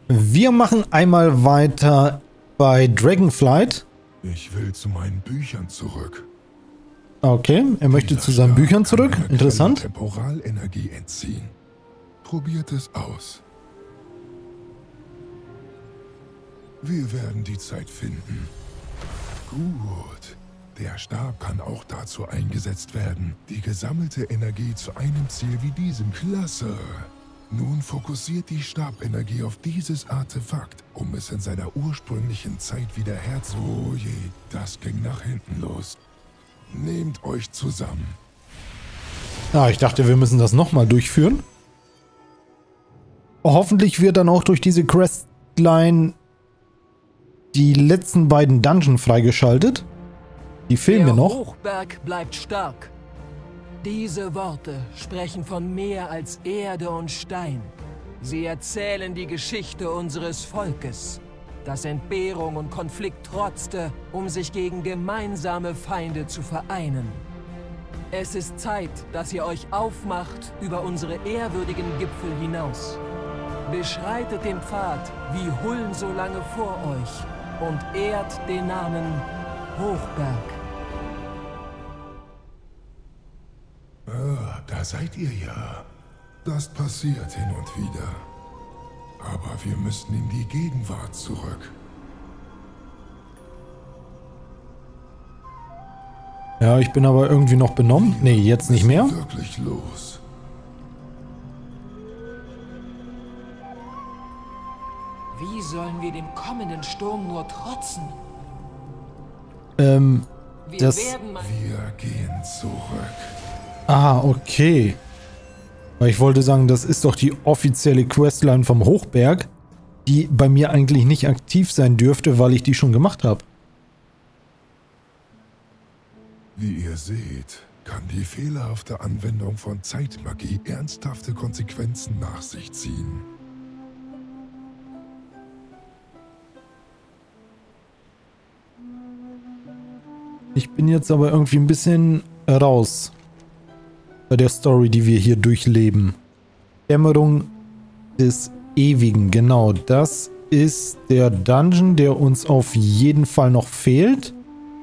Wir machen einmal weiter bei Dragonflight. Ich will zu meinen Büchern zurück. Okay, er möchte zu seinen Büchern zurück. Interessant. Temporalenergie entziehen. Probiert es aus. Wir werden die Zeit finden. Gut. Der Stab kann auch dazu eingesetzt werden, die gesammelte Energie zu einem Ziel wie diesem. Klasse. Nun fokussiert die Stabenergie auf dieses Artefakt, um es in seiner ursprünglichen Zeit wieder herzu... Oh je, das ging nach hinten los. Nehmt euch zusammen. Ah, ich dachte, wir müssen das nochmal durchführen. Hoffentlich wird dann auch durch diese Questline die letzten beiden Dungeon freigeschaltet. Die fehlen mir noch. Der Hochberg bleibt stark. Diese Worte sprechen von mehr als Erde und Stein. Sie erzählen die Geschichte unseres Volkes, das Entbehrung und Konflikt trotzte, um sich gegen gemeinsame Feinde zu vereinen. Es ist Zeit, dass ihr euch aufmacht über unsere ehrwürdigen Gipfel hinaus. Beschreitet den Pfad wie Huln so lange vor euch und ehrt den Namen Hochberg. Ah, da seid ihr ja. Das passiert hin und wieder. Aber wir müssen in die Gegenwart zurück. Ja, ich bin aber irgendwie noch benommen. Nee, jetzt nicht mehr. Wirklich los. Wie sollen wir dem kommenden Sturm nur trotzen? Das... Wir gehen zurück. Ah, okay. Weil ich wollte sagen, das ist doch die offizielle Questline vom Hochberg, die bei mir eigentlich nicht aktiv sein dürfte, weil ich die schon gemacht habe. Wie ihr seht, kann die fehlerhafte Anwendung von Zeitmagie ernsthafte Konsequenzen nach sich ziehen. Ich bin jetzt aber irgendwie ein bisschen raus bei der Story, die wir hier durchleben. Dämmerung des Ewigen, genau. Das ist der Dungeon, der uns auf jeden Fall noch fehlt.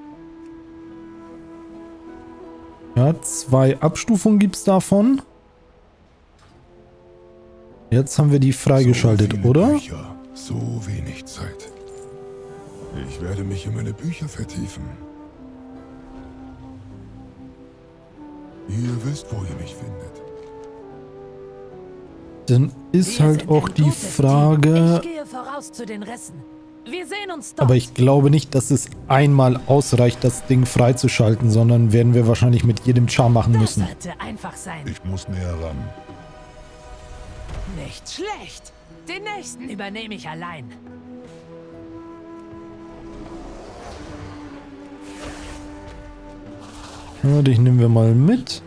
Ja, 2 Abstufungen gibt es davon. Jetzt haben wir die freigeschaltet, so oder? Bücher, so wenig Zeit. Ich werde mich in meine Bücher vertiefen. Ihr wisst, wo ihr mich findet. Dann ist halt auch die Frage... Ich gehe voraus zu den Rissen. Wir sehen uns dort. Aber ich glaube nicht, dass es einmal ausreicht, das Ding freizuschalten, sondern werden wir wahrscheinlich mit jedem Char machen müssen. Das sollte einfach sein. Ich muss näher ran. Nicht schlecht. Den nächsten übernehme ich allein. Ja, dich nehmen wir mal mit.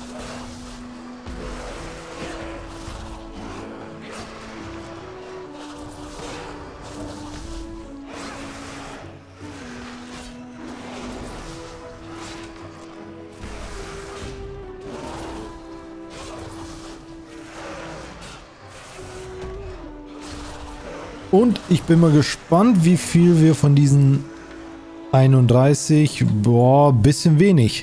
Und ich bin mal gespannt, wie viel wir von diesen 31... Boah, bisschen wenig.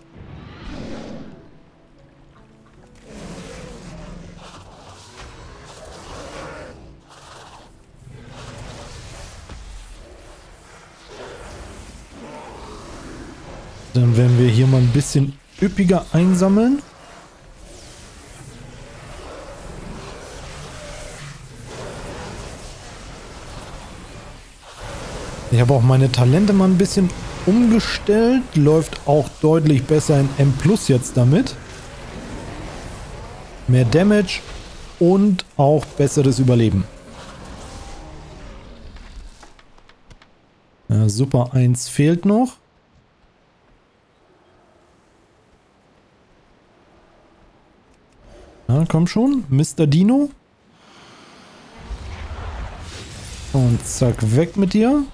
Dann werden wir hier mal ein bisschen üppiger einsammeln. Ich habe auch meine Talente mal ein bisschen umgestellt. Läuft auch deutlich besser in M+ jetzt damit. Mehr Damage und auch besseres Überleben. Ja, super, 1 fehlt noch. Ja, komm schon, Mr. Dino. Und zack, weg mit dir.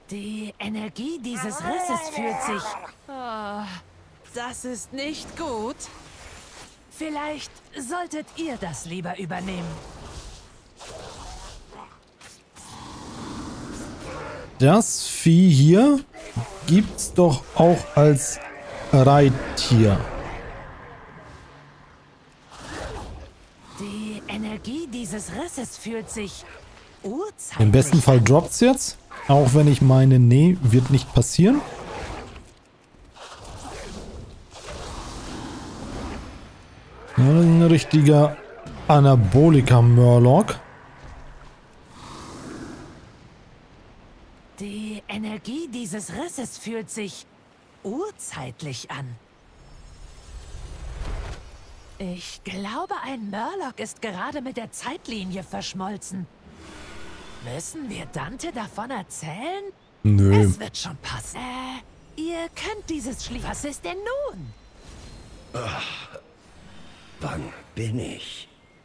Die Energie dieses Risses fühlt sich... Oh, das ist nicht gut. Vielleicht solltet ihr das lieber übernehmen. Das Vieh hier gibt's doch auch als Reittier. Die Energie dieses Risses fühlt sich urzeitlich. Im besten Fall droppt's jetzt. Auch wenn ich meine, nee, wird nicht passieren. Ja, das ist ein richtiger Anabolika-Murloc. Die Energie dieses Risses fühlt sich urzeitlich an. Ich glaube, ein Murloc ist gerade mit der Zeitlinie verschmolzen. Müssen wir Dante davon erzählen? Nö. Es wird schon passen. Ihr könnt dieses schließen. Was ist denn nun? Wann bin ich?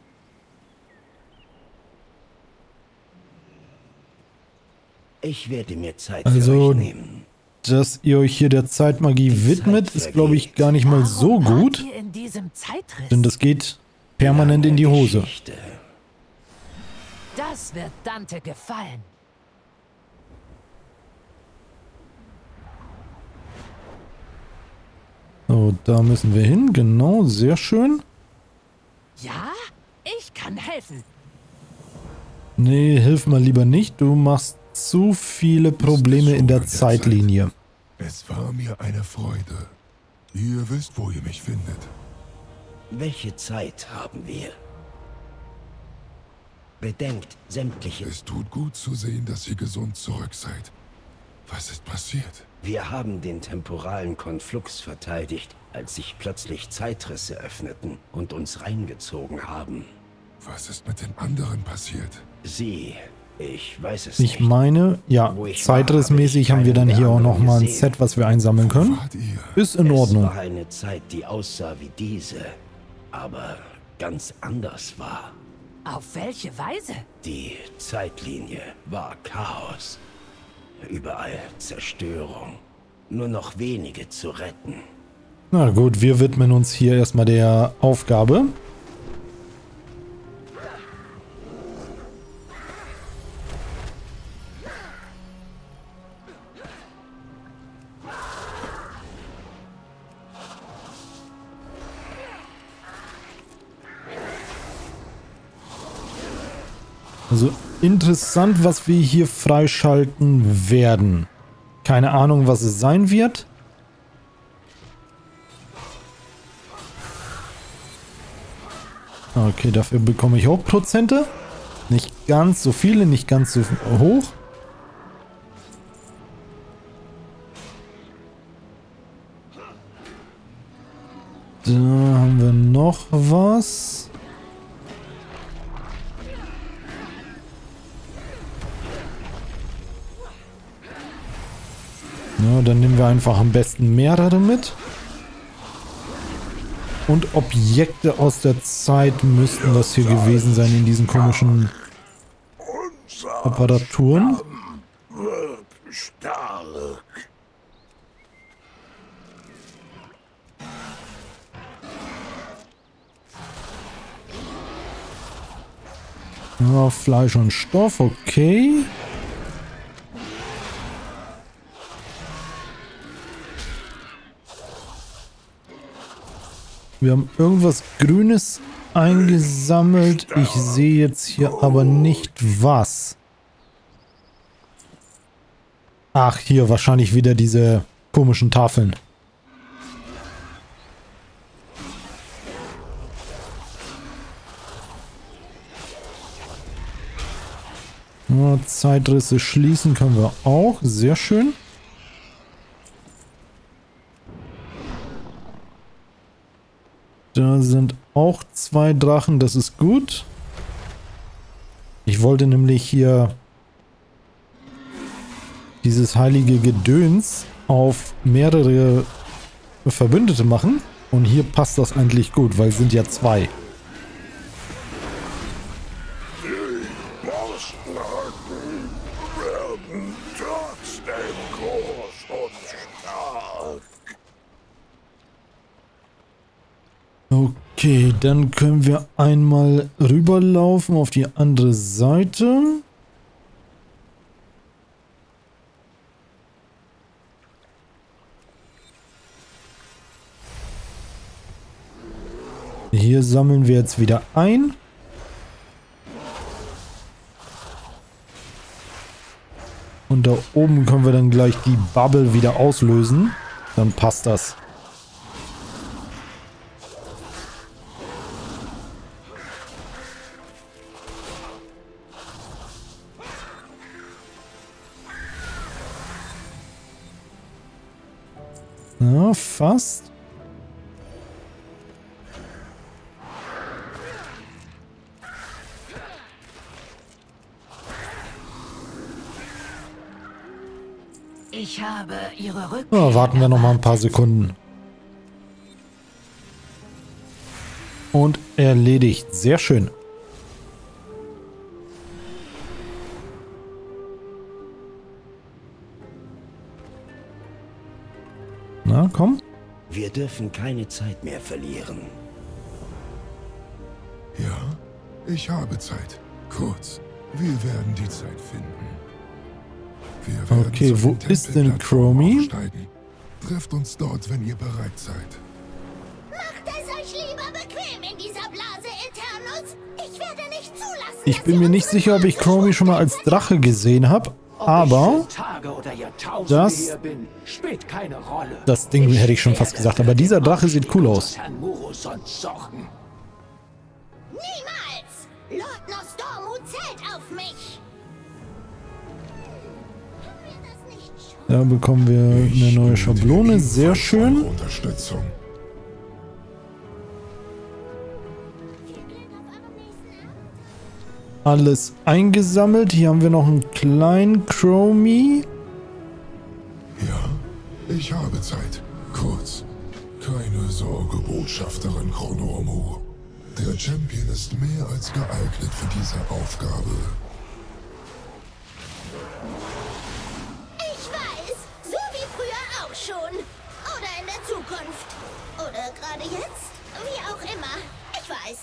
Ich werde mir Zeit für Also, euch nehmen. dass ihr euch hier der Zeitmagie widmet, ist, glaube ich, gar nicht mal so Warum gut. wart ihr in diesem Zeitriss? Denn das geht permanent in die Hose. Geschichte. Das wird Dante gefallen. So, da müssen wir hin. Genau, sehr schön. Ja, ich kann helfen. Nee, hilf mal lieber nicht. Du machst zu viele Probleme in der Zeitlinie. Es war mir eine Freude. Ihr wisst, wo ihr mich findet. Welche Zeit haben wir? Bedenkt sämtliche... Es tut gut zu sehen, dass ihr gesund zurück seid. Was ist passiert? Wir haben den temporalen Konflux verteidigt, als sich plötzlich Zeitrisse öffneten und uns reingezogen haben. Was ist mit den anderen passiert? Sie, ich weiß es Ich nicht. meine, ja, Wo ich zeitrissmäßig war, haben wir dann keinen hier der auch anderen nochmal ein gesehen. Set, was wir einsammeln können. Wart ihr? Ist in Es Ordnung. war eine Zeit, die aussah wie diese, aber ganz anders war. Auf welche Weise? Die Zeitlinie war Chaos. Überall Zerstörung. Nur noch wenige zu retten. Na gut, wir widmen uns hier erstmal der Aufgabe. Also interessant, was wir hier freischalten werden. Keine Ahnung, was es sein wird. Okay, dafür bekomme ich auch Prozente. Nicht ganz so viele, nicht ganz so hoch. Da haben wir noch was. Ja, dann nehmen wir einfach am besten mehrere mit. Und Objekte aus der Zeit müssten das hier gewesen sein in diesen komischen Apparaturen. Stark. Ja, Fleisch und Stoff, okay. Wir haben irgendwas Grünes eingesammelt. Ich sehe jetzt hier aber nicht was. Ach, hier wahrscheinlich wieder diese komischen Tafeln. Ja, Zeitrisse schließen können wir auch. Sehr schön. Da sind auch 2 Drachen, das ist gut. Ich wollte nämlich hier dieses heilige Gedöns auf mehrere Verbündete machen. Und hier passt das eigentlich gut, weil es sind ja 2. Die Bossnacken werden trotz Okay, dann können wir einmal rüberlaufen auf die andere Seite. Hier sammeln wir jetzt wieder ein. Und da oben können wir dann gleich die Bubble wieder auslösen. Dann passt das. Ja, fast. Ich habe Ihre Rückkehr. Ja, warten wir noch mal ein paar Sekunden. Und erledigt. Sehr schön. Na, komm. Wir dürfen keine Zeit mehr verlieren. Ja, ich habe Zeit. Kurz. Wir werden die Zeit finden. Wir werden Okay, zu wo den ist denn Tempelplattformen Chromie? aufsteigen. Trefft uns dort, wenn ihr bereit seid. Macht es euch lieber bequem in dieser Blase, Eternus. Ich werde nicht zulassen, Ich dass bin ihr mir nicht unsere sicher, ob ich Chromie schon mal als Drache gesehen habe, aber das Ding hätte ich schon fast gesagt. Aber dieser Drache sieht cool aus. Niemals! Lord Nostormu zählt auf mich! Können wir das nicht schon? Da bekommen wir eine neue Schablone. Sehr schön. Unterstützung. Viel Glück auf eurem nächsten Abend. Alles eingesammelt. Hier haben wir noch einen kleinen Chromie. Ja, ich habe Zeit. Kurz. Keine Sorge, Botschafterin Chronormu. Der Champion ist mehr als geeignet für diese Aufgabe. Ich weiß, so wie früher auch schon. Oder in der Zukunft. Oder gerade jetzt. Wie auch immer. Ich weiß.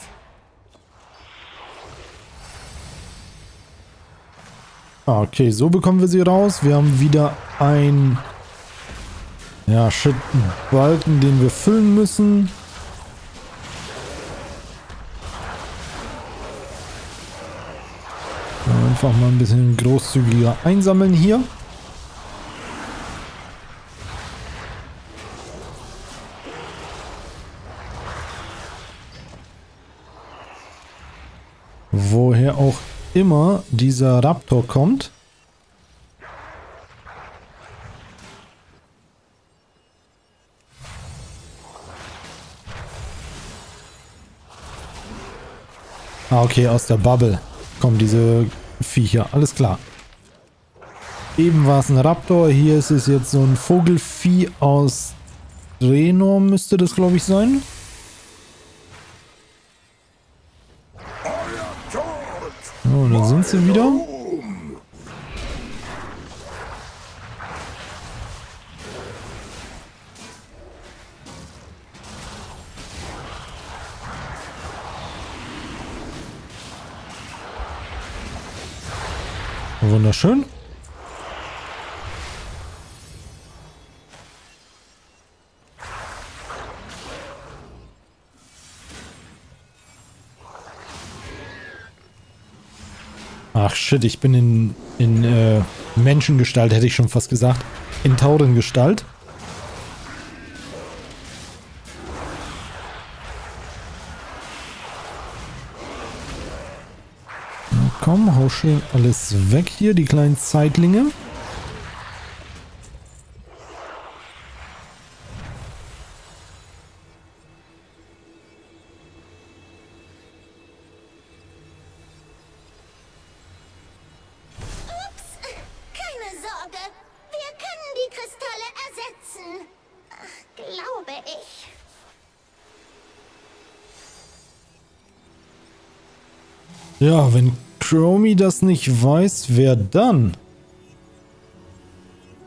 Okay, so bekommen wir sie raus. Wir haben wieder ein Balken, den wir füllen müssen. Einfach mal ein bisschen großzügiger einsammeln hier. Woher auch immer dieser Raptor kommt. Okay, aus der Bubble kommen diese Viecher. Alles klar. Eben war es ein Raptor. Hier ist es jetzt so ein Vogelvieh aus Draenor, müsste das, glaube ich, sein. Oh, da sind sie wieder. Wunderschön. Ach shit, ich bin in Menschengestalt, hätte ich schon fast gesagt. In Taurengestalt. Na komm, hau schön alles weg hier, die kleinen Zeitlinge. Keine Sorge. Wir können die Kristalle ersetzen. Glaube ich. Ja, wenn Chromie das nicht weiß, wer dann?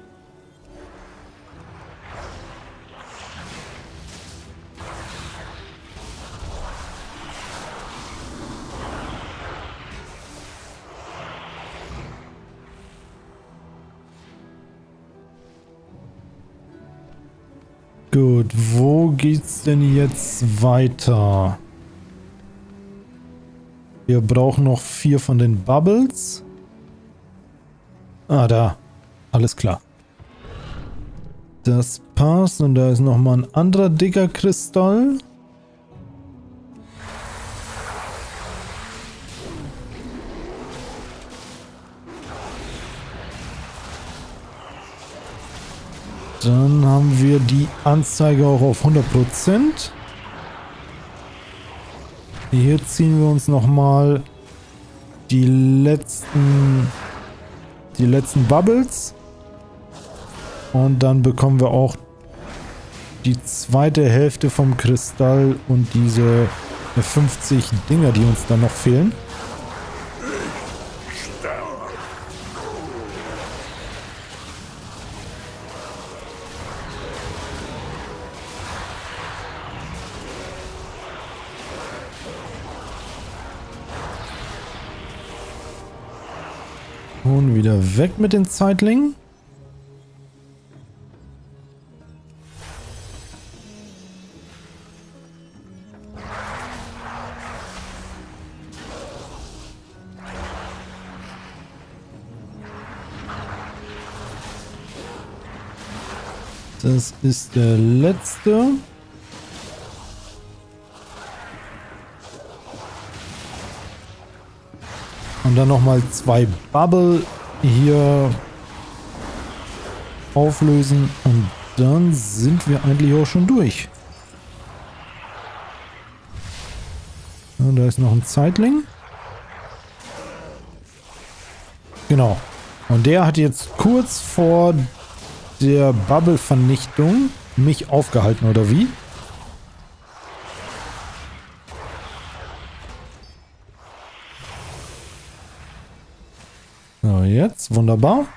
Gut, wo geht's denn jetzt weiter? Wir brauchen noch 4 von den Bubbles. Ah, da. Alles klar. Das passt. Und da ist nochmal ein anderer dicker Kristall. Dann haben wir die Anzeige auch auf 100%. Hier ziehen wir uns nochmal die letzten Bubbles. Und dann bekommen wir auch die zweite Hälfte vom Kristall und diese 50 Dinger, die uns dann noch fehlen. Und wieder weg mit den Zeitlingen. Das ist der letzte. Und dann nochmal 2 Bubble hier auflösen. Und dann sind wir eigentlich auch schon durch. Und da ist noch ein Zeitling. Genau. Und der hat jetzt kurz vor der Bubble-Vernichtung mich aufgehalten, oder wie? So, jetzt. Wunderbar.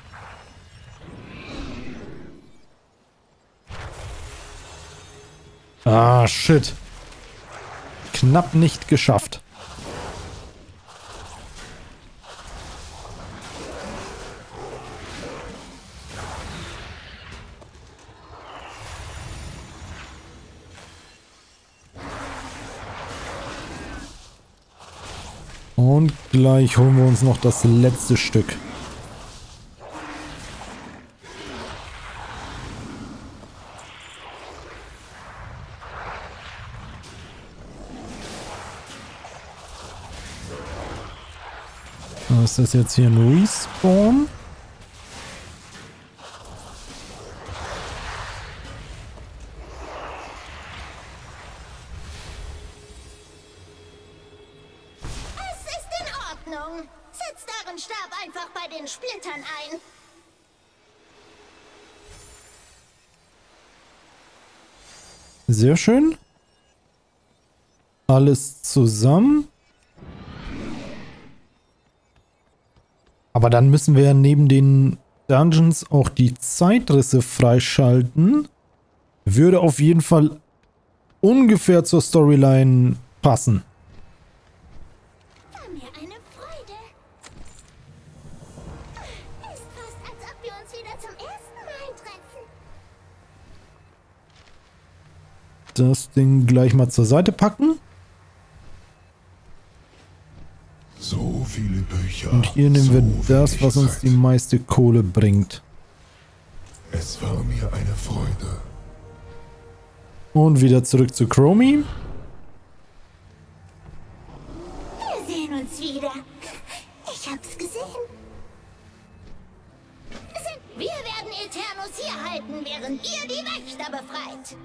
Ah, shit. Knapp nicht geschafft. Und gleich holen wir uns noch das letzte Stück. Ist das jetzt hier ein Respawn? Setz deren Stab einfach bei den Splittern ein. Sehr schön. Alles zusammen. Aber dann müssen wir ja neben den Dungeons auch die Zeitrisse freischalten. Würde auf jeden Fall ungefähr zur Storyline passen. War mir eine Freude. Ist fast, als ob wir uns wieder zum ersten Mal treffen. Das Ding gleich mal zur Seite packen. So viele Bücher. Und hier nehmen wir das, was uns die meiste Kohle bringt. Es war mir eine Freude. Und wieder zurück zu Chromie. Wir sehen uns wieder. Ich hab's gesehen. Wir werden Eternus hier halten, während ihr die Wächter befreit.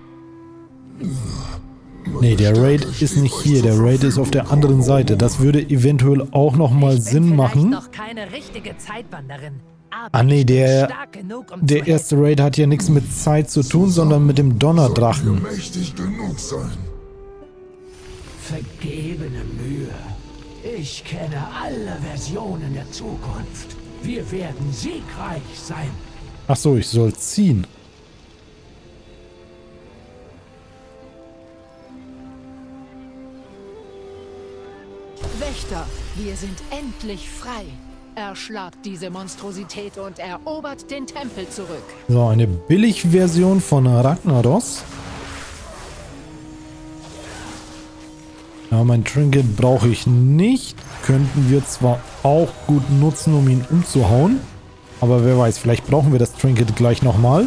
Nee, der Raid ist nicht hier. Der Raid ist auf der anderen Seite. Das würde eventuell auch nochmal Sinn machen. Noch keine richtige Zeitwanderin. Ah nee, der erste Raid hat ja nichts mit Zeit zu tun, sondern mit dem Donnerdrachen. Mächtig genug sein. Vergebene Mühe. Ich kenne alle Versionen der Zukunft. Wir werden siegreich sein. Ach so, ich soll ziehen. Wächter, wir sind endlich frei. Erschlagt diese Monstrosität und erobert den Tempel zurück. So, eine Billigversion von Ragnaros. Ja, mein Trinket brauche ich nicht. Könnten wir zwar auch gut nutzen, um ihn umzuhauen. Aber wer weiß, vielleicht brauchen wir das Trinket gleich nochmal.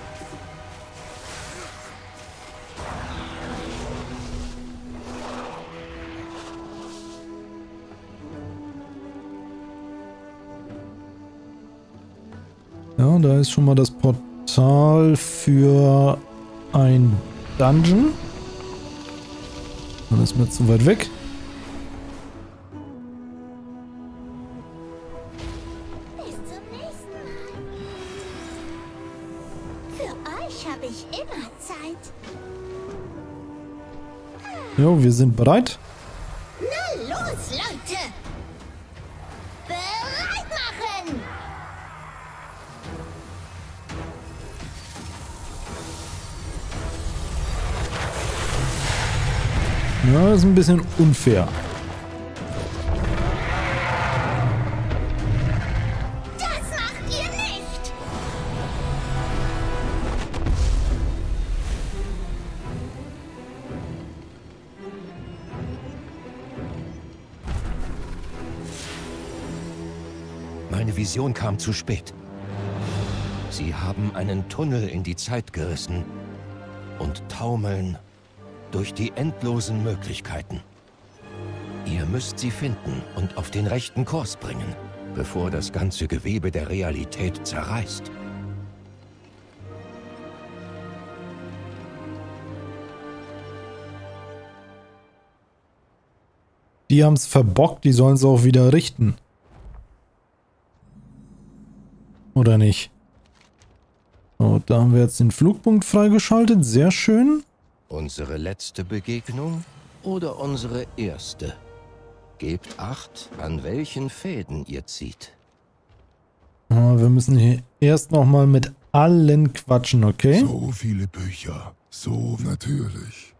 Ja, da ist schon mal das Portal für ein Dungeon. Dann ist mir zu weit weg. Bis zum nächsten Mal. Für euch habe ich immer Zeit. Jo, wir sind bereit. Na los, Leute! Bereit machen! Ja, das ist ein bisschen unfair. Das macht ihr nicht! Meine Vision kam zu spät. Sie haben einen Tunnel in die Zeit gerissen und taumeln durch die endlosen Möglichkeiten. Ihr müsst sie finden und auf den rechten Kurs bringen, bevor das ganze Gewebe der Realität zerreißt. Die haben es verbockt, die sollen es auch wieder richten. Oder nicht? So, da haben wir jetzt den Flugpunkt freigeschaltet, sehr schön. Unsere letzte Begegnung oder unsere erste? Gebt Acht, an welchen Fäden ihr zieht. Ja, wir müssen hier erst nochmal mit allen quatschen, okay? So viele Bücher. So natürlich.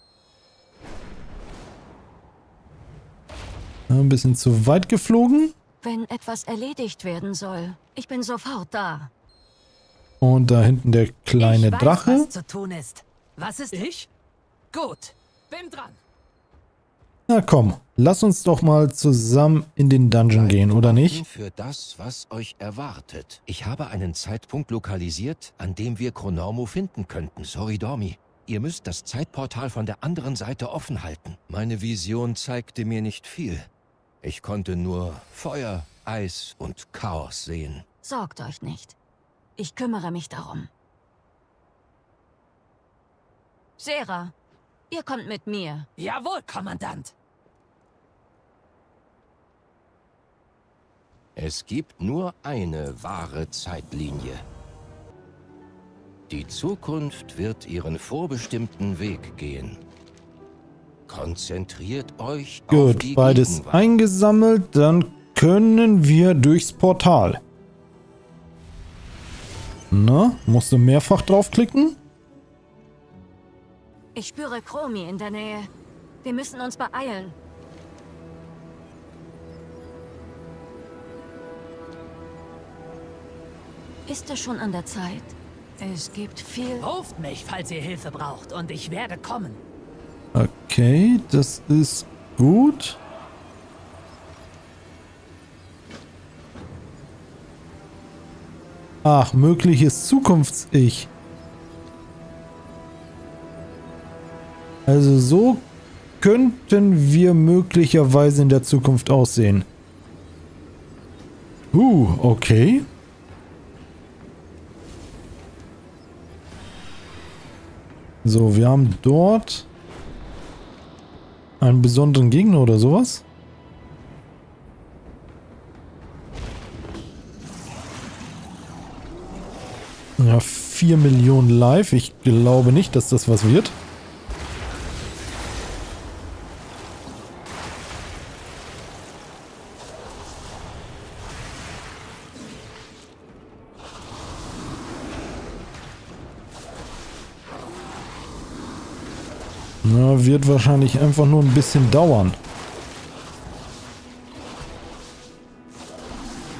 Ja, ein bisschen zu weit geflogen. Wenn etwas erledigt werden soll, ich bin sofort da. Und da hinten der kleine Ich weiß, Drache. was zu tun ist. Was ist... Ich? Gut. Bin dran. Na komm, lass uns doch mal zusammen in den Dungeon gehen, oder nicht? Für das, was euch erwartet. Ich habe einen Zeitpunkt lokalisiert, an dem wir Chronormo finden könnten. Sorry, Dormi. Ihr müsst das Zeitportal von der anderen Seite offen halten. Meine Vision zeigte mir nicht viel. Ich konnte nur Feuer, Eis und Chaos sehen. Sorgt euch nicht. Ich kümmere mich darum. Sera, ihr kommt mit mir. Jawohl, Kommandant. Es gibt nur eine wahre Zeitlinie. Die Zukunft wird ihren vorbestimmten Weg gehen. Konzentriert euch auf die Gut, beides Gegenwart. eingesammelt, dann können wir durchs Portal. Na, musst du mehrfach draufklicken? Ich spüre Chromi in der Nähe. Wir müssen uns beeilen. Ist es schon an der Zeit? Es gibt viel... Ruft mich, falls ihr Hilfe braucht, und ich werde kommen. Okay, das ist gut. Ach, mögliches Zukunfts-Ich. Also so könnten wir möglicherweise in der Zukunft aussehen. Okay. So, wir haben dort einen besonderen Gegner oder sowas. Ja, 4 Millionen live. Ich glaube nicht, dass das was wird. Na, wird wahrscheinlich einfach nur ein bisschen dauern.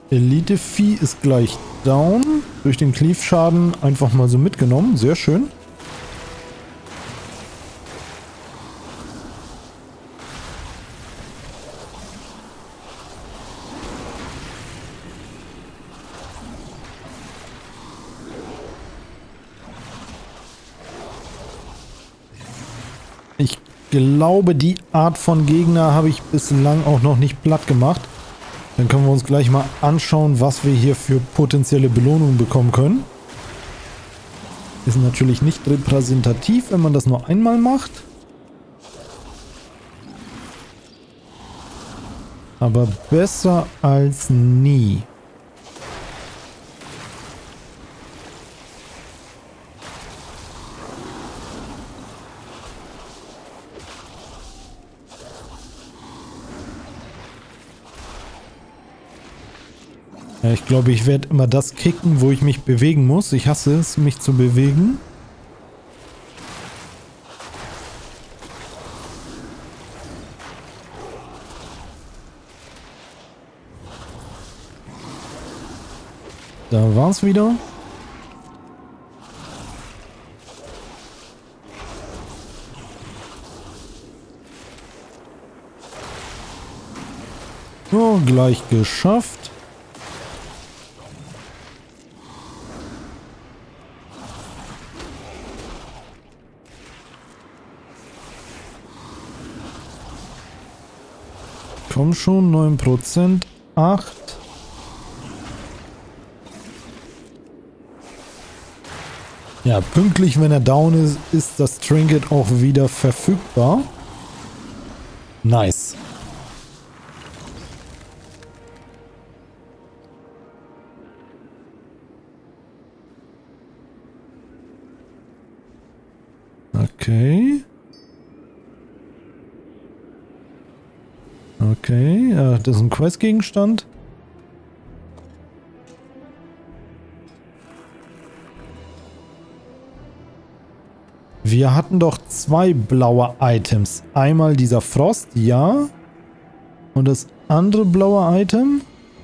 Elite-Vieh ist gleich down. Durch den Cleave-Schaden einfach mal so mitgenommen. Sehr schön. Ich glaube, die Art von Gegner habe ich bislang auch noch nicht platt gemacht. Dann können wir uns gleich mal anschauen, was wir hier für potenzielle Belohnungen bekommen können. Ist natürlich nicht repräsentativ, wenn man das nur einmal macht. Aber besser als nie. Ja, ich glaube, ich werde immer das kicken, wo ich mich bewegen muss. Ich hasse es, mich zu bewegen. Da war es wieder. Oh, gleich geschafft. Komm schon, 9%, 8. Ja, pünktlich, wenn er down ist, ist das Trinket auch wieder verfügbar. Nice. Okay. Okay, ja, das ist ein Questgegenstand. Wir hatten doch 2 blaue Items. Einmal dieser Frost, ja. Und das andere blaue Item.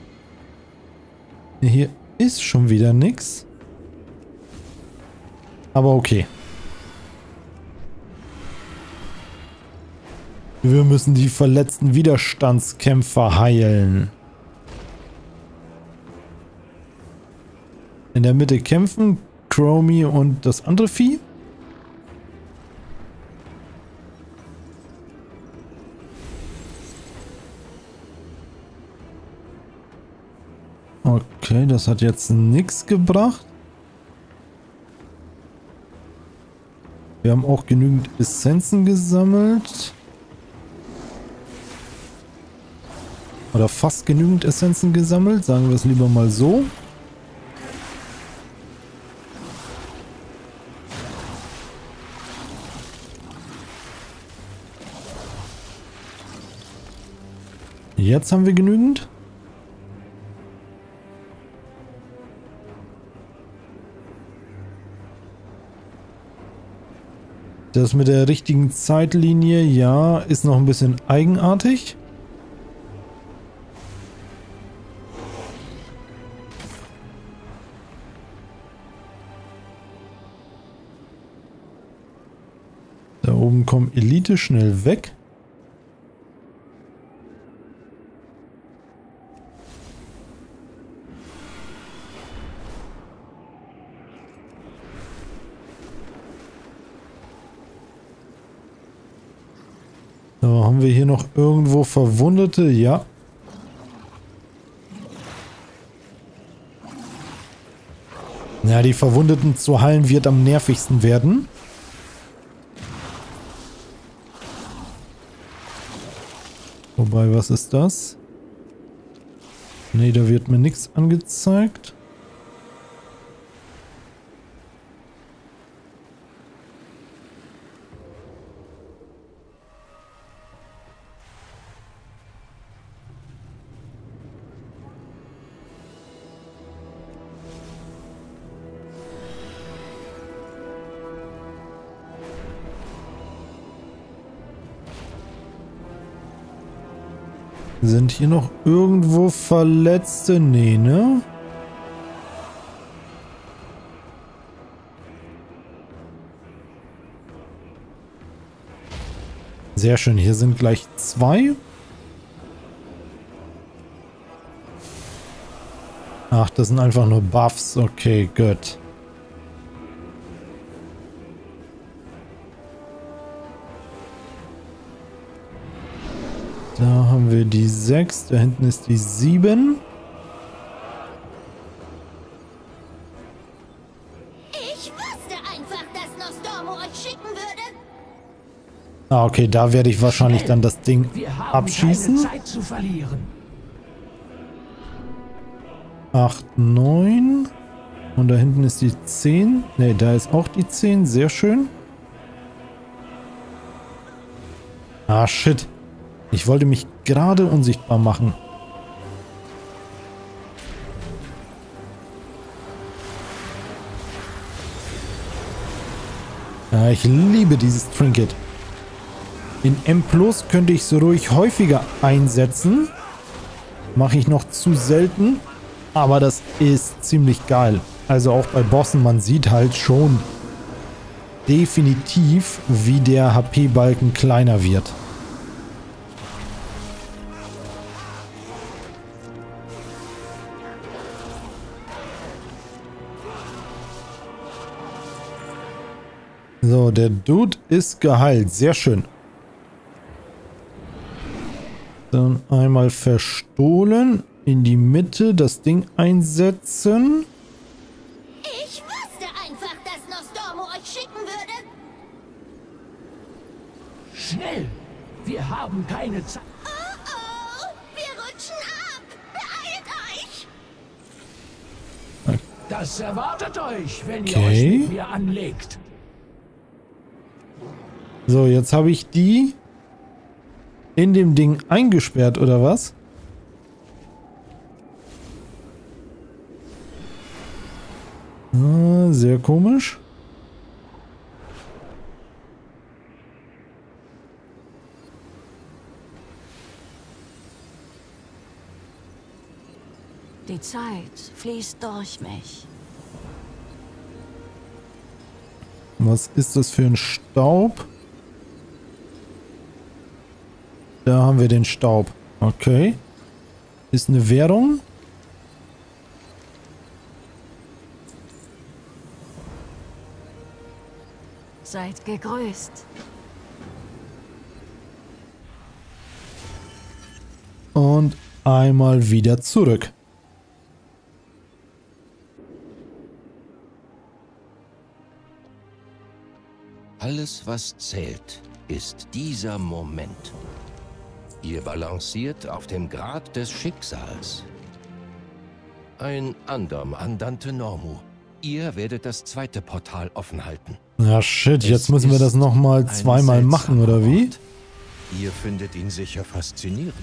Hier ist schon wieder nichts. Aber okay. Wir müssen die verletzten Widerstandskämpfer heilen. In der Mitte kämpfen Chromie und das andere Vieh. Okay, das hat jetzt nichts gebracht. Wir haben auch genügend Essenzen gesammelt. Oder fast genügend Essenzen gesammelt, sagen wir es lieber mal so. Jetzt haben wir genügend. Das mit der richtigen Zeitlinie, ja, ist noch ein bisschen eigenartig. Da oben kommt Elite schnell weg. So, haben wir hier noch irgendwo Verwundete? Ja. Ja, die Verwundeten zu heilen wird am nervigsten werden. Wobei, was ist das? Nee, da wird mir nichts angezeigt. Sind hier noch irgendwo Verletzte? Nee, ne? Sehr schön, hier sind gleich 2. Ach, das sind einfach nur Buffs. Okay, gut. Da haben wir die 6. Da hinten ist die 7. Ich wusste einfach, dass Nostormo euch schicken würde. Ah, okay, da werde ich wahrscheinlich dann das Ding Wir haben abschießen. keine Zeit zu verlieren. 8, 9. Und da hinten ist die 10. Ne, da ist auch die 10. Sehr schön. Ah, shit. Ich wollte mich gerade unsichtbar machen. Ja, ich liebe dieses Trinket. In M+ könnte ich es ruhig häufiger einsetzen. Mache ich noch zu selten. Aber das ist ziemlich geil. Also auch bei Bossen, man sieht halt schon definitiv, wie der HP-Balken kleiner wird. So, der Dude ist geheilt. Sehr schön. Dann einmal verstohlen. In die Mitte das Ding einsetzen. Ich wusste einfach, dass Nostormo euch schicken würde. Schnell! Wir haben keine Zeit. Oh, wir rutschen ab. Beeilt euch. Das erwartet euch, wenn ihr Okay. euch mit mir anlegt. So, jetzt habe ich die in dem Ding eingesperrt, oder was? Ah, sehr komisch. Die Zeit fließt durch mich. Was ist das für ein Staub? Da haben wir den Staub. Okay. Ist eine Währung. Seid gegrüßt. Und einmal wieder zurück. Alles, was zählt, ist dieser Moment. Ihr balanciert auf dem Grat des Schicksals. Ein Andom andante Normu. Ihr werdet das zweite Portal offen halten. Ja, shit, jetzt Es müssen wir ist das nochmal ein zweimal machen, seltsamer oder wie? Ort. Ihr findet ihn sicher faszinierend.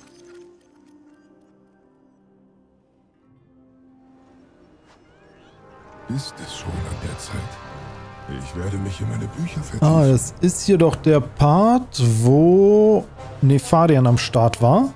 Ist es schon an der Zeit? Ich werde mich in meine Bücher vertiefen. Ah, es ist hier doch der Part, wo Nefarian am Start war.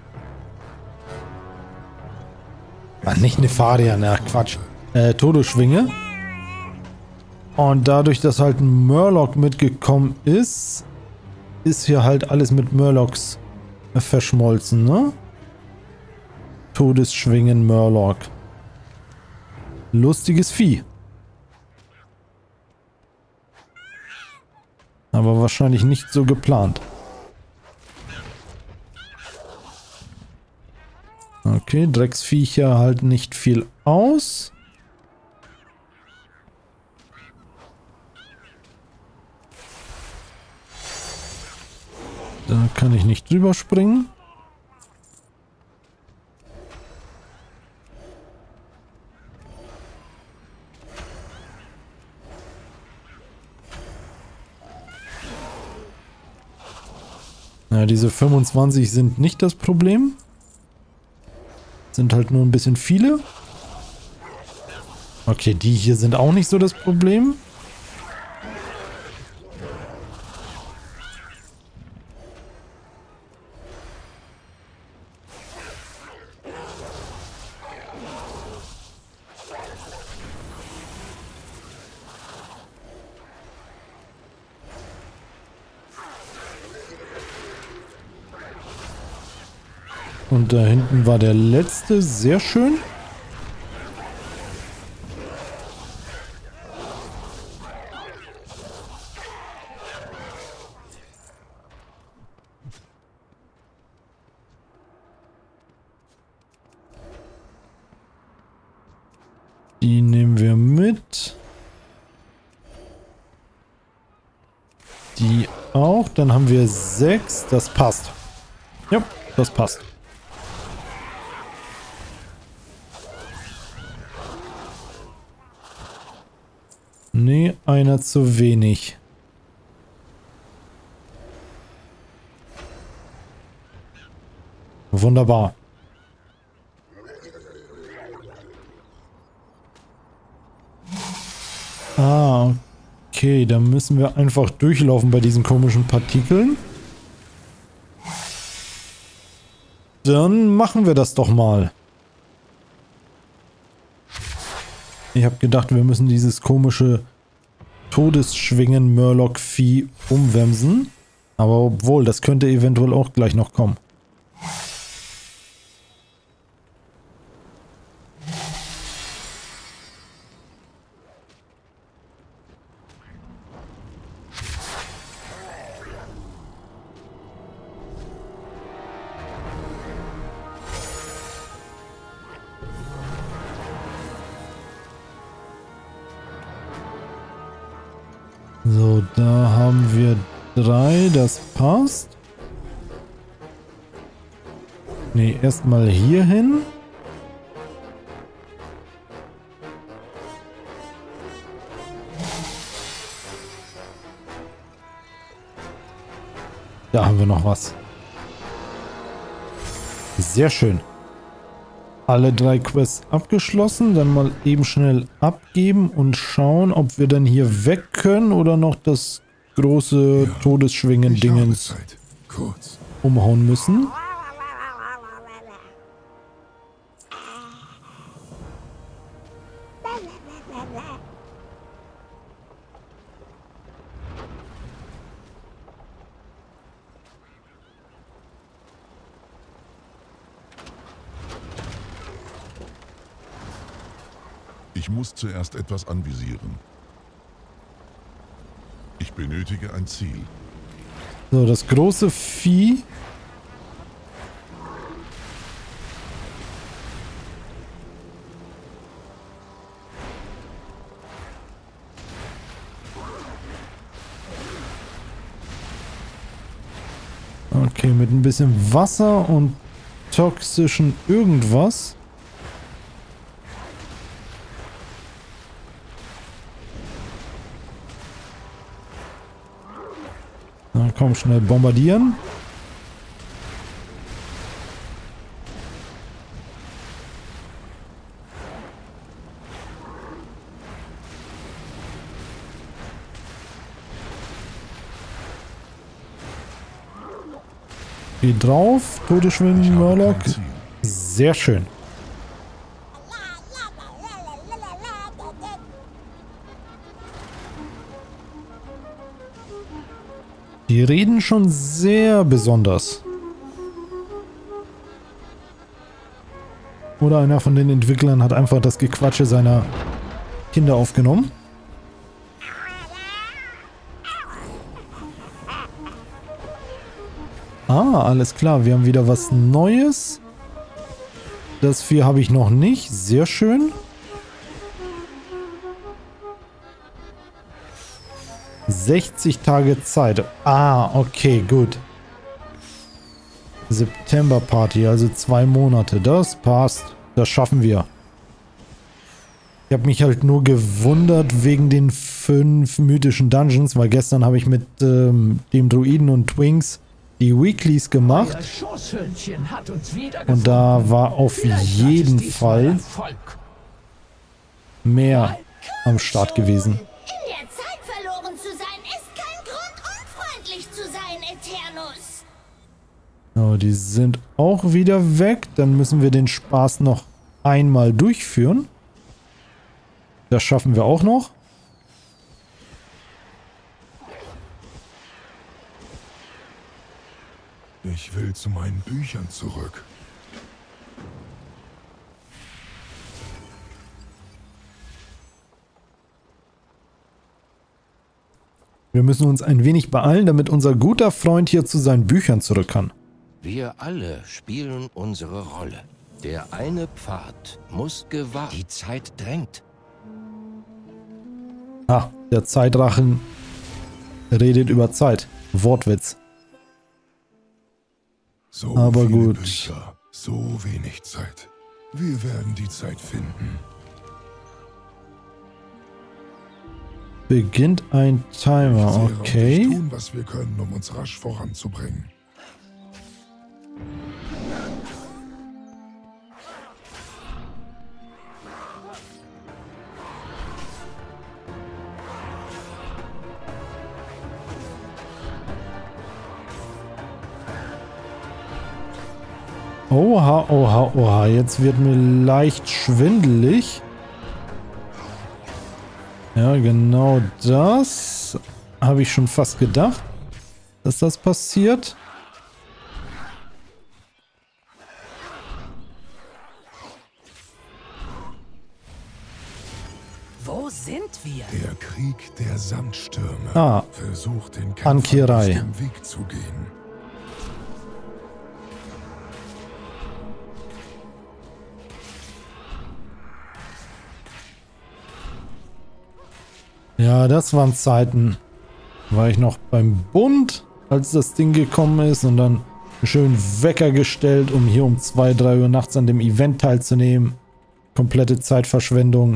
Ah, nicht Nefarian, ja, Quatsch. Todesschwinge. Und dadurch, dass halt ein Murloc mitgekommen ist, ist hier halt alles mit Murlocs verschmolzen, ne? Todesschwingen Murloc. Lustiges Vieh. Aber wahrscheinlich nicht so geplant. Okay, Drecksviecher halten nicht viel aus. Da kann ich nicht drüber springen. Ja, diese 25 sind nicht das Problem. Sind halt nur ein bisschen viele. Okay, die hier sind auch nicht so das Problem. Und da hinten war der letzte. Sehr schön. Die nehmen wir mit. Die auch. Dann haben wir 6. Das passt. Ja, das passt. Nee, einer zu wenig. Wunderbar. Ah, okay, dann müssen wir einfach durchlaufen bei diesen komischen Partikeln. Dann machen wir das doch mal. Ich habe gedacht, wir müssen dieses komische Todesschwingen Murloc-Vieh umwemsen. Aber obwohl, das könnte eventuell auch gleich noch kommen. So, da haben wir 3, das passt. Ne, erstmal hier hin. Da haben wir noch was. Sehr schön. Alle 3 Quests abgeschlossen. Dann mal eben schnell abgeben und schauen, ob wir dann hier weg können oder noch das große Todesschwingen-Dingens umhauen müssen. Ich muss zuerst etwas anvisieren. Ich benötige ein Ziel. So, das große Vieh. Okay, mit ein bisschen Wasser und toxischen irgendwas. Na komm, schnell bombardieren. Geh drauf, Todesschwingen, Murloc. Sehr schön. Die reden schon sehr besonders. Oder einer von den Entwicklern hat einfach das Gequatsche seiner Kinder aufgenommen. Ah, alles klar. Wir haben wieder was Neues. Das Vieh habe ich noch nicht. Sehr schön. ...60 Tage Zeit. Ah, okay, gut. September-Party, also 2 Monate. Das passt. Das schaffen wir. Ich habe mich halt nur gewundert wegen den 5 mythischen Dungeons, weil gestern habe ich mit dem Druiden und Twinks die Weeklies gemacht. Und da war auf jeden Fall mehr am Start gewesen. So, die sind auch wieder weg. Dann müssen wir den Spaß noch einmal durchführen. Das schaffen wir auch noch. Ich will zu meinen Büchern zurück. Wir müssen uns ein wenig beeilen, damit unser guter Freund hier zu seinen Büchern zurück kann. Wir alle spielen unsere Rolle. Der eine Pfad muss gewahrt. Die Zeit drängt. Ah, der Zeitrachen redet über Zeit. Wortwitz. So Aber viele gut. Bücher, so wenig Zeit. Wir werden die Zeit finden. Beginnt ein Timer, okay. Wir tun, was wir können, um uns rasch voranzubringen. Oha, oha, oha. Jetzt wird mir leicht schwindelig. Ja, genau das habe ich schon fast gedacht, dass das passiert. Wo sind wir? Der Krieg der Sandstürme. Ah, Versucht den Kämpfern Ankirai. aus dem Weg zu gehen. Ja, das waren Zeiten. War ich noch beim Bund, als das Ding gekommen ist und dann schön Wecker gestellt, um hier um 2, 3 Uhr nachts an dem Event teilzunehmen. Komplette Zeitverschwendung.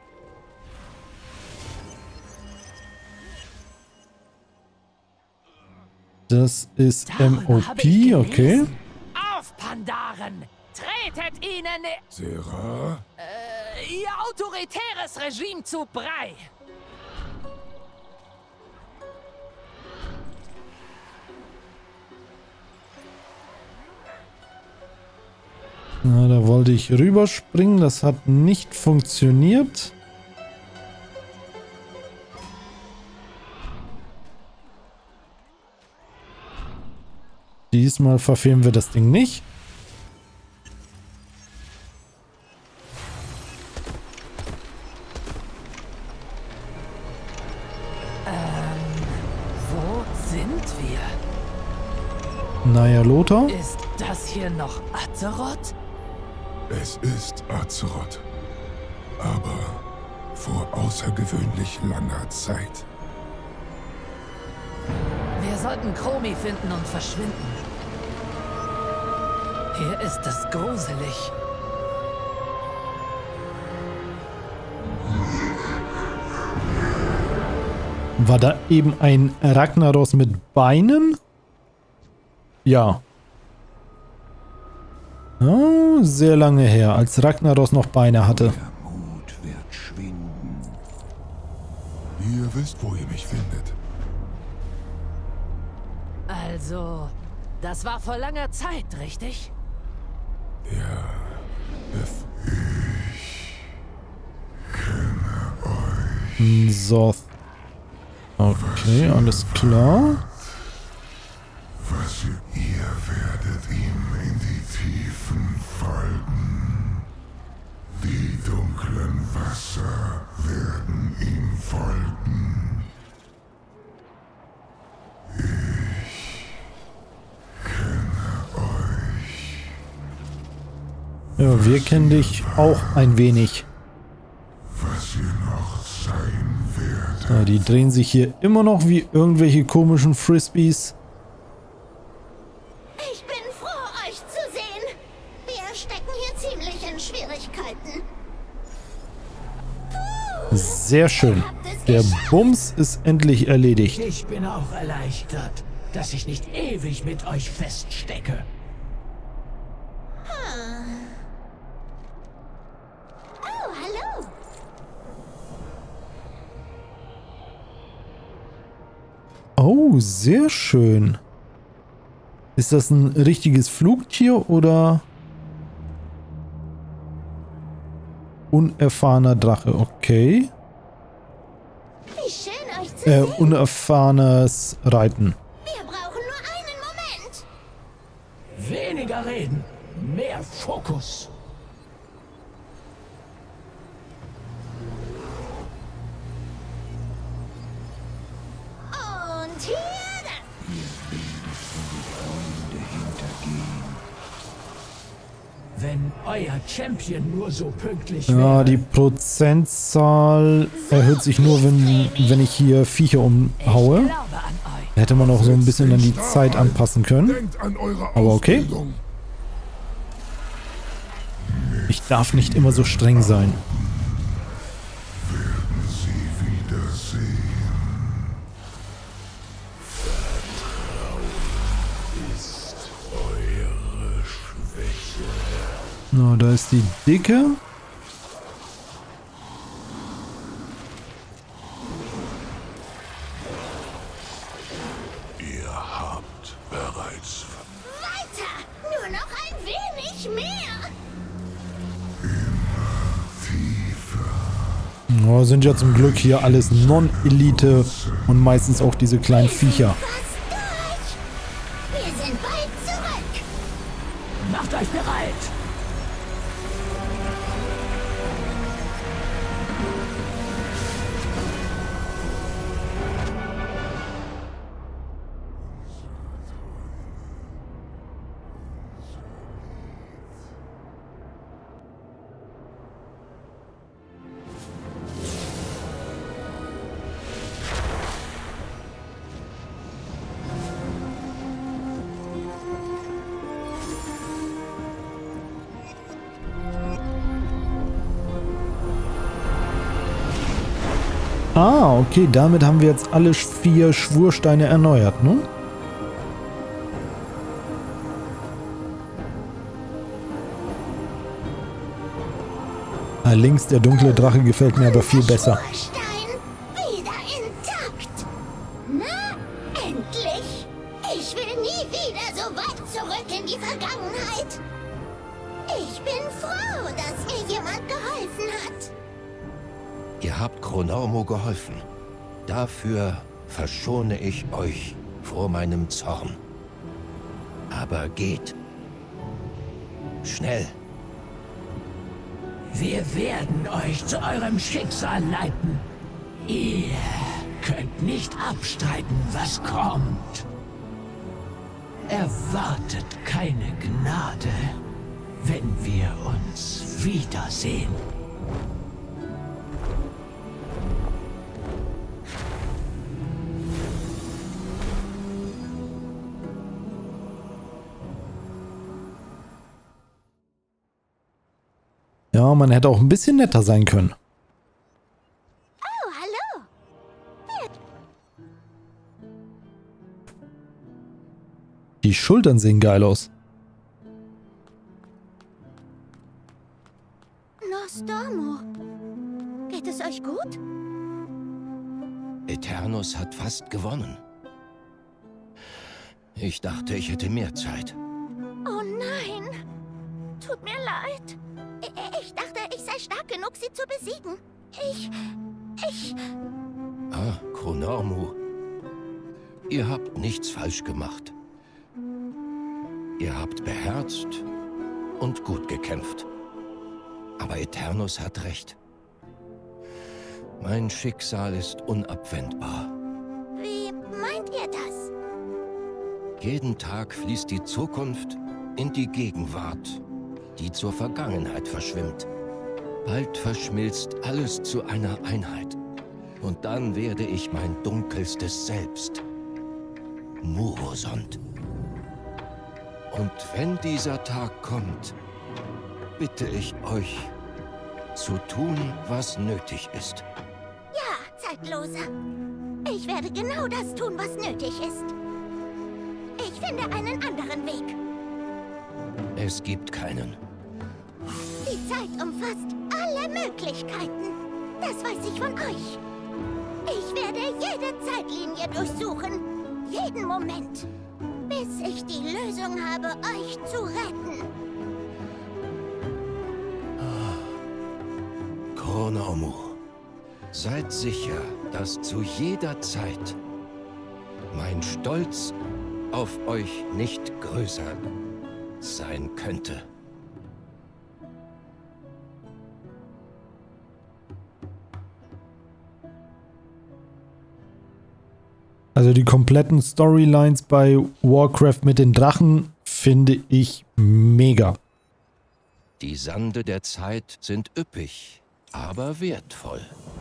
Das ist Darüber habe MOP, ich okay. gelesen. Auf, Pandaren! Tretet ihnen Sera? ihr autoritäres Regime zu Brei! Na, da wollte ich rüberspringen, das hat nicht funktioniert. Diesmal verfehlen wir das Ding nicht. Wo sind wir? Naja, Lothar. Ist das hier noch Azeroth? Es ist Azeroth. Aber vor außergewöhnlich langer Zeit. Wir sollten Chromie finden und verschwinden. Hier ist es gruselig. War da eben ein Ragnaros mit Beinen? Ja. Oh, sehr lange her, als Ragnaros noch Beine hatte. Der Mut wird schwinden. Ihr wisst, wo ihr mich findet. Also, das war vor langer Zeit, richtig? Ja, Soth. Okay, alles klar. was ihr werdet ihm in die Tiefen folgen. Die dunklen Wasser werden ihm folgen. Ja, wir kennen dich auch ein wenig. Was ihr noch sein werdet. Ja, die drehen sich hier immer noch wie irgendwelche komischen Frisbees. Ich bin froh, euch zu sehen. Wir stecken hier ziemlich in Schwierigkeiten. Sehr schön. Der Bums ist endlich erledigt. Ich bin auch erleichtert, dass ich nicht ewig mit euch feststecke. Oh, hallo. Oh, sehr schön. Ist das ein richtiges Flugtier oder unerfahrener Drache? Okay. Wie schön, euch zu sehen. Unerfahrenes Reiten. Wir brauchen nur einen Moment. Weniger reden, mehr Fokus. Oh, Wenn euer Champion nur so pünktlich Ja, wäre. die Prozentzahl erhöht sich nur, wenn ich hier Viecher umhaue. Glaube an euch. Da hätte man auch so ein bisschen an die Zeit anpassen können. Denkt an eure Aber okay. Ausbildung. Ich darf nicht immer so streng sein. Sie wiedersehen. Ist eure Schwäche. Na, da ist die Dicke. Ihr habt bereits Weiter! Nur noch ein wenig mehr! Ja, sind ja zum Glück hier alles Non-Elite und meistens auch diese kleinen Viecher. Fast durch! Wir sind bald zurück! Macht euch bereit! Ah, okay, damit haben wir jetzt alle 4 Schwursteine erneuert, ne? Links der dunkle Drache gefällt mir aber viel besser. Schwurstein wieder intakt! Na, endlich! Ich will nie wieder so weit zurück in die Vergangenheit! Ich bin froh, dass mir jemand geholfen hat! Ihr habt Chronormo geholfen. Dafür verschone ich euch vor meinem Zorn. Aber geht. Schnell. Wir werden euch zu eurem Schicksal leiten. Ihr könnt nicht abstreiten, was kommt. Erwartet keine Gnade, wenn wir uns wiedersehen. Ja, man hätte auch ein bisschen netter sein können. Oh, hallo! Die Schultern sehen geil aus. Nostormo, geht es euch gut? Eternus hat fast gewonnen. Ich dachte, ich hätte mehr Zeit. Oh nein! Tut mir leid. Ich dachte, ich sei stark genug, sie zu besiegen. Ah, Chronormo. Ihr habt nichts falsch gemacht. Ihr habt beherzt und gut gekämpft. Aber Eternus hat recht. Mein Schicksal ist unabwendbar. Wie meint ihr das? Jeden Tag fließt die Zukunft in die Gegenwart, die zur Vergangenheit verschwimmt. Bald verschmilzt alles zu einer Einheit. Und dann werde ich mein dunkelstes Selbst. Murosond. Und wenn dieser Tag kommt, bitte ich euch, zu tun, was nötig ist. Ja, Zeitloser. Ich werde genau das tun, was nötig ist. Ich finde einen anderen Weg. Es gibt keinen. Die Zeit umfasst alle Möglichkeiten. Das weiß ich von euch. Ich werde jede Zeitlinie durchsuchen. Jeden Moment. Bis ich die Lösung habe, euch zu retten. Chronormo, seid sicher, dass zu jeder Zeit mein Stolz auf euch nicht größer sein könnte. Also die kompletten Storylines bei Warcraft mit den Drachen finde ich mega. Die Sande der Zeit sind üppig, aber wertvoll.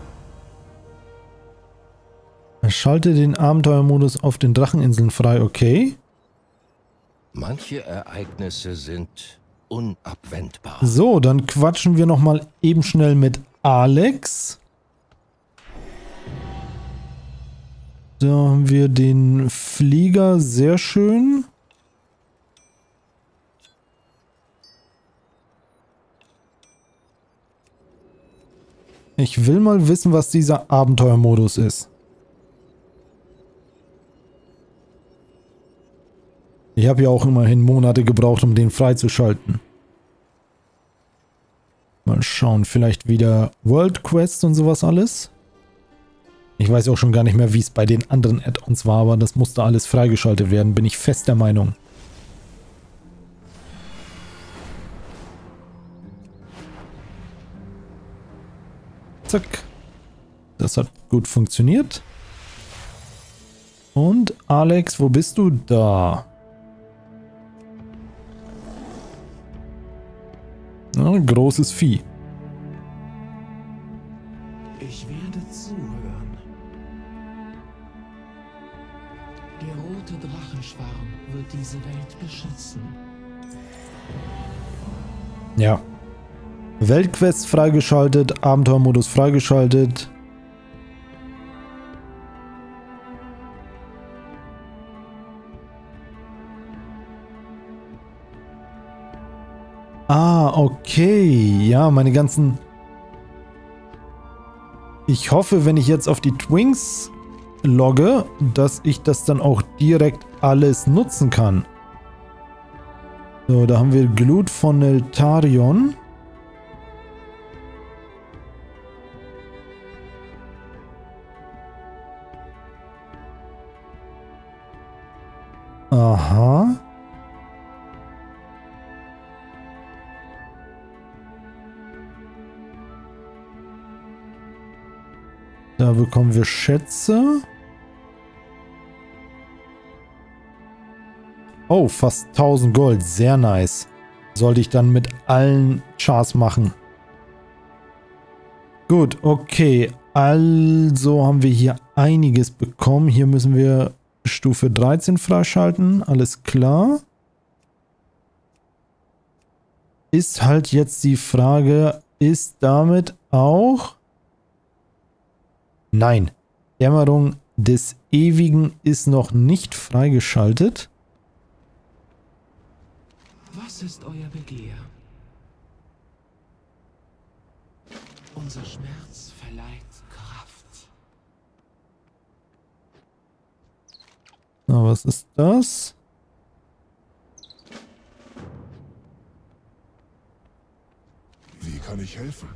Schalte den Abenteuermodus auf den Dracheninseln frei, okay. Manche Ereignisse sind unabwendbar. So, dann quatschen wir nochmal eben schnell mit Alex. Da haben wir den Flieger, sehr schön. Ich will mal wissen, was dieser Abenteuermodus ist. Ich habe ja auch immerhin Monate gebraucht, um den freizuschalten. Mal schauen, vielleicht wieder World Quest und sowas alles. Ich weiß auch schon gar nicht mehr, wie es bei den anderen Add-ons war, aber das musste alles freigeschaltet werden, bin ich fest der Meinung. Zack. Das hat gut funktioniert. Und Alex, wo bist du? Da. Ja, großes Vieh. Ich werde zuhören. Der rote Drachenschwarm wird diese Welt beschützen. Ja. Weltquest freigeschaltet, Abenteuermodus freigeschaltet. Ah, okay. Ja, meine ganzen... Ich hoffe, wenn ich jetzt auf die Twinks logge, dass ich das dann auch direkt alles nutzen kann. So, da haben wir Glut von Eltarion. Aha. Da bekommen wir Schätze. Oh, fast 1000 Gold. Sehr nice. Sollte ich dann mit allen Chars machen. Gut, okay. Also haben wir hier einiges bekommen. Hier müssen wir Stufe 13 freischalten. Alles klar. Ist halt jetzt die Frage, ist damit auch... Nein, Dämmerung des Ewigen ist noch nicht freigeschaltet. Was ist euer Begehr? Unser Schmerz verleiht Kraft. Na, was ist das? Wie kann ich helfen?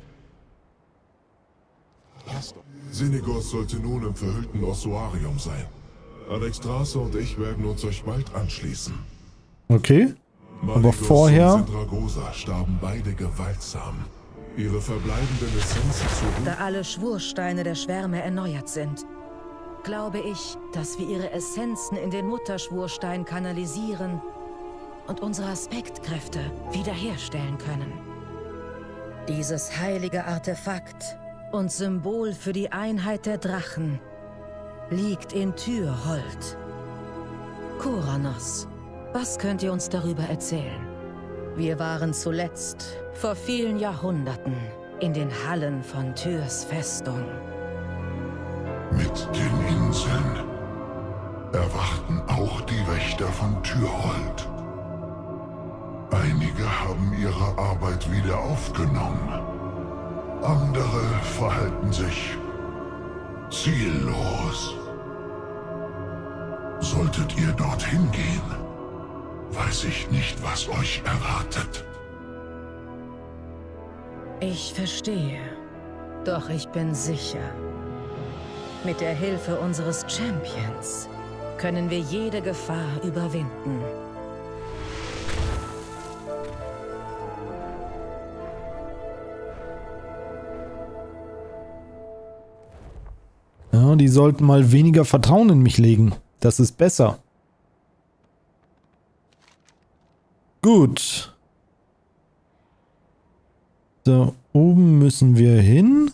Synagos sollte nun im verhüllten Ossuarium sein. Alexstrasza und ich werden uns euch bald anschließen. Okay. Aber Malygos vorher... und Sindragosa starben beide gewaltsam. Ihre verbleibenden Essenzen zu Da alle Schwursteine der Schwärme erneuert sind, glaube ich, dass wir ihre Essenzen in den Mutterschwurstein kanalisieren und unsere Aspektkräfte wiederherstellen können. Dieses heilige Artefakt und Symbol für die Einheit der Drachen liegt in Tyrhold. Koranos, was könnt ihr uns darüber erzählen? Wir waren zuletzt, vor vielen Jahrhunderten, in den Hallen von Tyrs Festung. Mit den Inseln erwachten auch die Wächter von Tyrhold. Einige haben ihre Arbeit wieder aufgenommen. Andere verhalten sich ziellos. Solltet ihr dorthin gehen, weiß ich nicht, was euch erwartet. Ich verstehe. Doch ich bin sicher. Mit der Hilfe unseres Champions können wir jede Gefahr überwinden. Ja, die sollten mal weniger Vertrauen in mich legen. Das ist besser. Gut. Da oben müssen wir hin.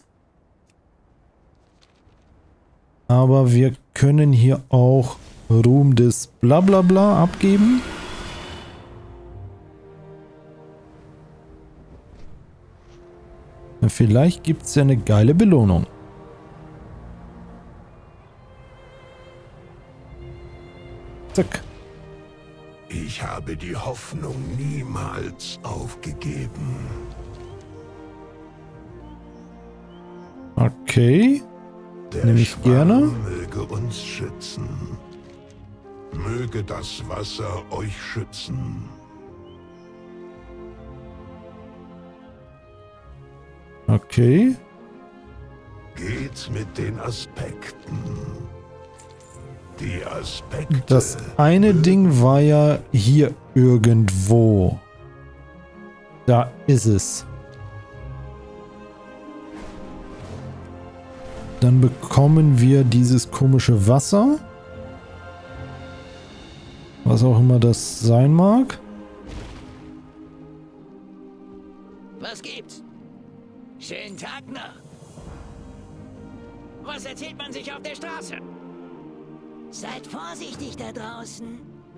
Aber wir können hier auch Ruhm des Blablabla abgeben. Vielleicht gibt es ja eine geile Belohnung. Zack. Ich habe die Hoffnung niemals aufgegeben. Okay. Nehme ich gerne. Möge uns schützen. Möge das Wasser euch schützen. Okay. Geht mit den Aspekten. Die Aspekte. Das eine Ding war ja hier irgendwo. Da ist es. Dann bekommen wir dieses komische Wasser. Was auch immer das sein mag. Was gibt's? Schönen Tag noch. Was erzählt man sich auf der Straße? Seid vorsichtig da draußen.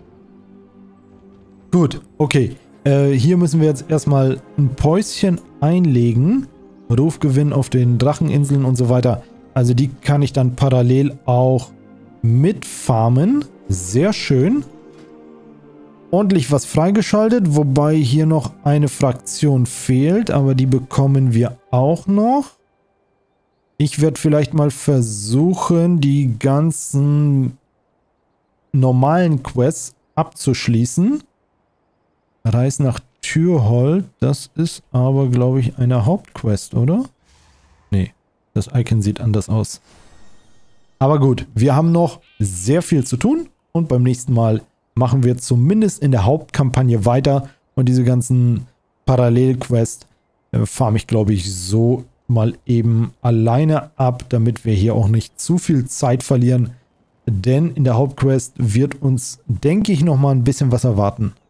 Gut, okay. Hier müssen wir jetzt erstmal ein Päuschen einlegen. Rufgewinn auf den Dracheninseln und so weiter. Also die kann ich dann parallel auch mitfarmen. Sehr schön. Ordentlich was freigeschaltet, wobei hier noch eine Fraktion fehlt, aber die bekommen wir auch noch. Ich werde vielleicht mal versuchen, die ganzen normalen Quests abzuschließen. Reis nach Türhold, das ist aber, glaube ich, eine Hauptquest, oder? Nee, das Icon sieht anders aus. Aber gut, wir haben noch sehr viel zu tun und beim nächsten Mal machen wir zumindest in der Hauptkampagne weiter und diese ganzen Parallelquests farme ich, glaube ich, so mal eben alleine ab, damit wir hier auch nicht zu viel Zeit verlieren, denn in der Hauptquest wird uns, denke ich, noch mal ein bisschen was erwarten.